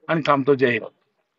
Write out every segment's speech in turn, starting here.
आणि थांबतो. जय हिंद.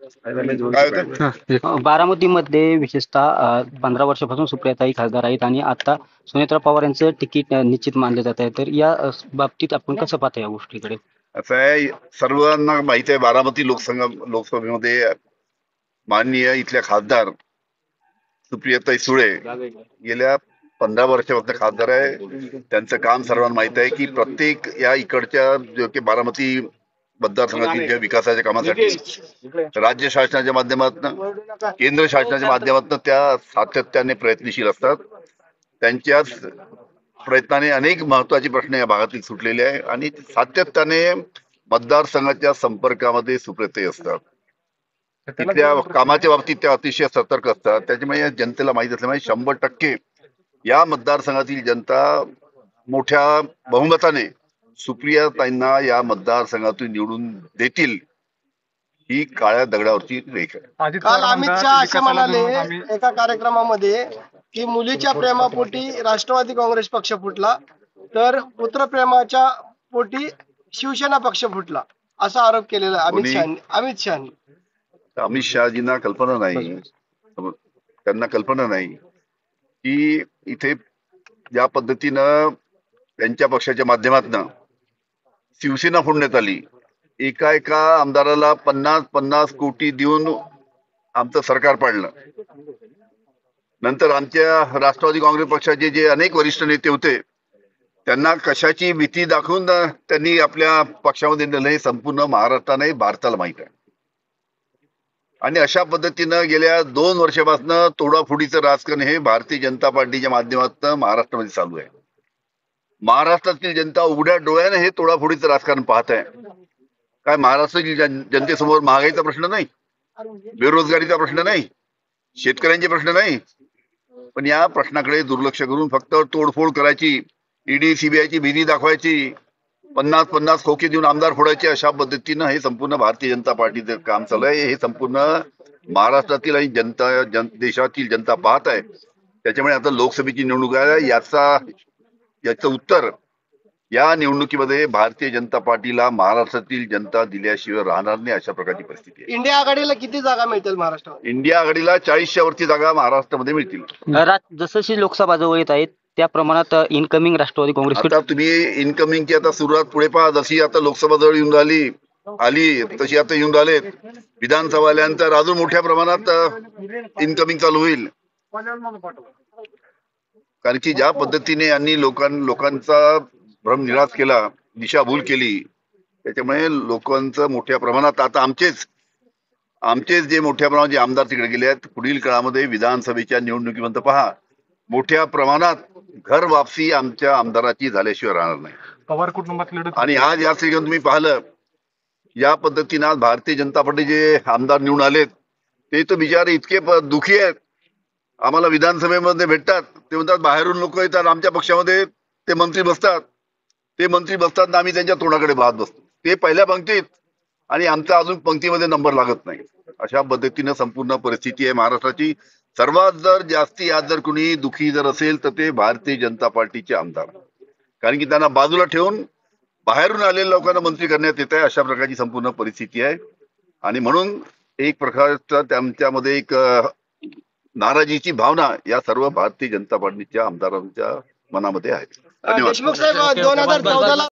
बारामतीमध्ये विशेषतः 15 वर्षापासून सुप्रियाताई खासदार आहेत आणि आता सुनेत्रा पवार यांचं तिकीट निश्चित मानले जात आहे. तर या बाबतीत आपण कसं पाहता या गोष्टीकडे? असं आहे, सर्वांना माहिती आहे बारामती लोकसभेमध्ये माननीय इथल्या खासदार सुप्रियाताई सुळे गेल्या 15 वर्षापासून खासदार आहे. त्यांचं काम सर्वांना माहित आहे की प्रत्येक या इकडच्या जो की बारामती मतदारसंघातील ज्या विकासाच्या कामासाठी राज्य शासनाच्या माध्यमातून केंद्र शासनाच्या माध्यमातून त्या सातत्याने प्रयत्नशील असतात. त्यांच्याच प्रयत्नाने अनेक महत्वाचे प्रश्न या भागातील सुटलेले आहे आणि सातत्याने मतदारसंघाच्या संपर्कामध्ये सुप्रियाताई असतात. तिथल्या कामाच्या बाबतीत त्या अतिशय सतर्क असतात. त्याच्यामुळे या जनतेला माहित असल्यामुळे 100% या मतदारसंघातील जनता मोठ्या बहुमताने सुप्रियाताईंना या मतदारसंघातून निवडून देतील, ही काळ्या दगडावरची रेख आहे. काल अमित शहा असे म्हणाले एका कार्यक्रमामध्ये की मुलीच्या प्रेमापोटी राष्ट्रवादी काँग्रेस पक्ष फुटला, तर पुत्रप्रेमाच्या पोटी शिवसेना पक्ष फुटला, असा आरोप केलेला अमित शहानी. अमित शहाजींना कल्पना नाही, त्यांना कल्पना नाही की इथे ज्या पद्धतीनं त्यांच्या पक्षाच्या माध्यमातून शिवसेना फोडण्यात आली, एका आमदाराला 50-50 कोटी देऊन आमचं सरकार पाडलं. नंतर आमच्या राष्ट्रवादी काँग्रेस पक्षाचे जे अनेक वरिष्ठ नेते होते त्यांना कशाची भीती दाखवून त्यांनी आपल्या पक्षामध्ये नेलं, हे संपूर्ण महाराष्ट्राने भारताला माहित आहे. आणि अशा पद्धतीनं गेल्या 2 वर्षापासून तोडाफोडीचं राजकारण हे भारतीय जनता पार्टीच्या माध्यमातून महाराष्ट्रामध्ये चालू आहे. महाराष्ट्रातील जनता उघड्या डोळ्याने हे तोडाफोडीचं राजकारण पाहत आहे. काय महाराष्ट्रातील जनतेसमोर महागाईचा प्रश्न नाही, बेरोजगारीचा प्रश्न नाही, शेतकऱ्यांचे प्रश्न नाही, पण या प्रश्नाकडे दुर्लक्ष करून फक्त तोडफोड करायची, ईडी सीबीआयची भीती दाखवायची, 50-50 खोके देऊन आमदार फोडायचे, अशा पद्धतीनं हे संपूर्ण भारतीय जनता पार्टीचं काम चालू आहे. हे संपूर्ण महाराष्ट्रातील आणि देशातील जनता पाहत आहे. त्याच्यामुळे आता लोकसभेची निवडणूक आहे, याचं उत्तर या निवडणुकीमध्ये भारतीय जनता पार्टीला महाराष्ट्रातील जनता दिल्याशिवाय राहणार नाही, अशा प्रकारची परिस्थिती आहे. इंडिया आघाडीला किती जागा मिळतील महाराष्ट्रात? इंडिया आघाडीला 40च्या वरती जागा महाराष्ट्रामध्ये मिळतील. जशी लोकसभा जवळ येत आहेत त्या प्रमाणात इनकमिंग राष्ट्रवादी काँग्रेस, आता तुम्ही इनकमिंगची आता सुरुवात पुढे पहा. जशी आता लोकसभा जवळ येऊन आली तशी आता येऊन राहिलेत. विधानसभा आल्यानंतर अजून मोठ्या प्रमाणात इनकमिंग चालू होईल. कारण की ज्या पद्धतीने यांनी लोकांचा भ्रम निराश केला, दिशाभूल केली, त्याच्यामुळे लोकांचं मोठ्या प्रमाणात आता आमचेच जे मोठ्या प्रमाणात जे आमदार तिकडे गेले आहेत, पुढील काळामध्ये विधानसभेच्या निवडणुकीमध्ये पहा मोठ्या प्रमाणात घर वापसी आमच्या आमदाराची झाल्याशिवाय राहणार नाही. पवार कुटुंबात लढत. आणि आज या ठिकाणी तुम्ही पाहिलं या पद्धतीनं आज भारतीय जनता पार्टी जे आमदार निवडून आलेत ते तर बिचारे इतके दुखी आहेत. आम्हाला विधानसभेमध्ये भेटतात, ते म्हणतात बाहेरून लोक येतात आमच्या पक्षामध्ये, ते मंत्री बसतात ना आम्ही त्यांच्या तोंडाकडे पाहत बसतो. ते पहिल्या पंक्तीत आणि आमचा अजून पंक्तीमध्ये नंबर लागत नाही. अशा पद्धतीनं संपूर्ण परिस्थिती आहे महाराष्ट्राची. सर्वात जर जास्ती आज जर कुणी दुखी जर असेल तर ते भारतीय जनता पार्टीचे आमदार, कारण की त्यांना बाजूला ठेवून बाहेरून आलेल्या लोकांना मंत्री करण्यात येत आहे. अशा प्रकारची संपूर्ण परिस्थिती आहे. आणि म्हणून एक प्रकारचा त्यांच्यामध्ये एक नाराजीची भावना या सर्व भारतीय जनता पार्टीच्या आमदारांच्या मनामध्ये आहे. देशमुख साहेब 2014